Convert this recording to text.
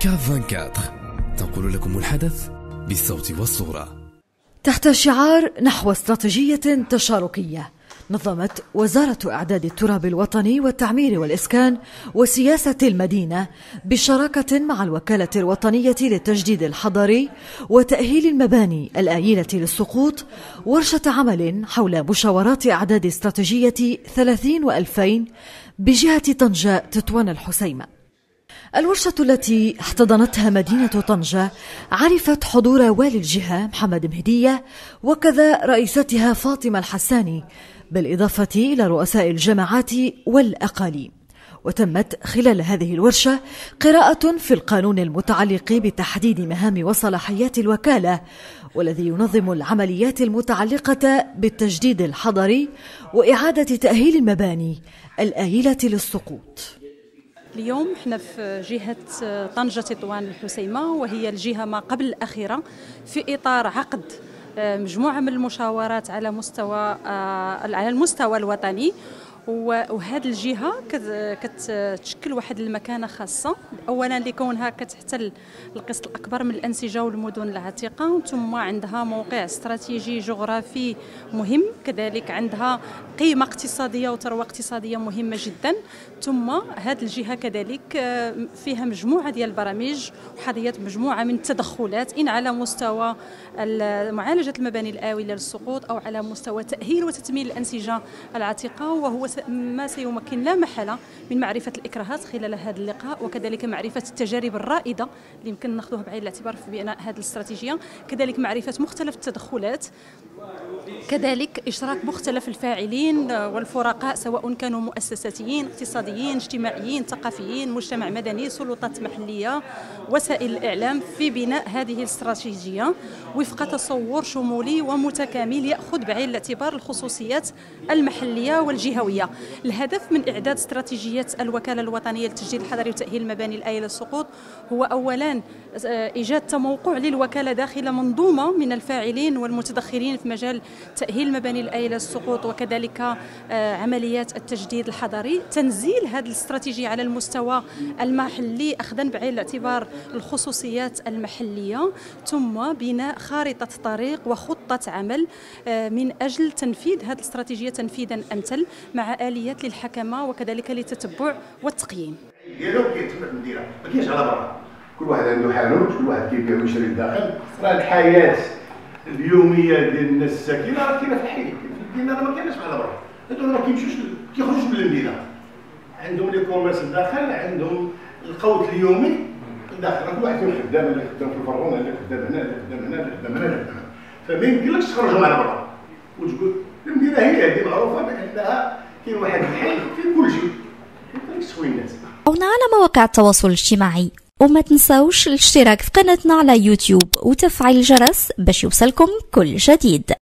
كاف 24 تنقل لكم الحدث بالصوت والصورة. تحت شعار نحو استراتيجية تشاركية، نظمت وزارة إعداد التراب الوطني والتعمير والإسكان وسياسة المدينة بشراكة مع الوكالة الوطنية للتجديد الحضري وتأهيل المباني الآيلة للسقوط ورشة عمل حول مشاورات إعداد استراتيجية 30 و2000 بجهة طنجة تطوان الحسيمة. الورشة التي احتضنتها مدينة طنجة عرفت حضور والي الجهة محمد مهدية وكذا رئيستها فاطمة الحساني، بالإضافة إلى رؤساء الجماعات والأقاليم. وتمت خلال هذه الورشة قراءة في القانون المتعلق بتحديد مهام وصلاحيات الوكالة، والذي ينظم العمليات المتعلقة بالتجديد الحضري وإعادة تأهيل المباني الآيلة للسقوط. اليوم احنا في جهة طنجة تطوان الحسيمة، وهي الجهة ما قبل الأخيرة في إطار عقد مجموعة من المشاورات على المستوى الوطني. وهذه الجهة كتشكل واحد المكانة خاصة، أولا لكونها كتحتل القسط الأكبر من الأنسجة والمدن العتيقة، ثم عندها موقع استراتيجي جغرافي مهم، كذلك عندها قيمة اقتصادية وثروة اقتصادية مهمة جدا. ثم هذه الجهة كذلك فيها مجموعة ديال البرامج وحظيت مجموعة من التدخلات، إن على مستوى معالجة المباني الآوية للسقوط أو على مستوى تأهيل وتثمين الأنسجة العتيقة، وهو ما سيمكن لا محالة من معرفة الإكراهات خلال هذا اللقاء، وكذلك معرفة التجارب الرائدة اللي يمكن ناخذوها بعين الاعتبار في بناء هذه الاستراتيجية، كذلك معرفة مختلف التدخلات، كذلك إشراك مختلف الفاعلين والفرقاء سواء كانوا مؤسساتيين، اقتصاديين، اجتماعيين، ثقافيين، مجتمع مدني، سلطات محلية، وسائل الإعلام، في بناء هذه الاستراتيجية وفق تصور شمولي ومتكامل يأخذ بعين الاعتبار الخصوصيات المحلية والجهوية. الهدف من إعداد استراتيجية الوكالة الوطنية للتجديد الحضري وتأهيل المباني الآيلة للسقوط هو أولا إيجاد تموقع للوكالة داخل منظومة من الفاعلين والمتدخلين في مجال تأهيل المباني الآيلة للسقوط، وكذلك عمليات التجديد الحضري، تنزيل هذه الاستراتيجية على المستوى المحلي أخذا بعين الاعتبار الخصوصيات المحلية، ثم بناء خارطة طريق وخطة عمل من أجل تنفيذ هذه الاستراتيجية تنفيذا أمثل مع آليات للحكمة وكذلك للتتبع والتقييم. ديالو كيتم في المدينة، ما كاينش على برا، كل واحد عنده حانوت، كل واحد كيبيع ويشري الداخل. راه الحياة اليومية ديال الناس الساكنة راه كاينة في الحي، في المدينة راه ما كايناش على برا، هادو ما كيخرجوش من المدينة، عندهم لي كوميرس لداخل، عندهم القوت اليومي لداخل، كل واحد فيهم خدام، اللي خدام في الفرون، اللي خدام هنا، اللي خدام هنا، اللي خدام هنا، اللي خدام هنا، فما يمكنلكش تخرجهم على برا وتقول المدينة هي هذه معروفة بأنها كاين واحد الحي فيه كل شيء، ما يمكنلكش تخوي الناس. أونا على مواقع التواصل الاجتماعي، وما تنساوش الاشتراك في قناتنا على يوتيوب وتفعيل الجرس باش يوصلكم كل جديد.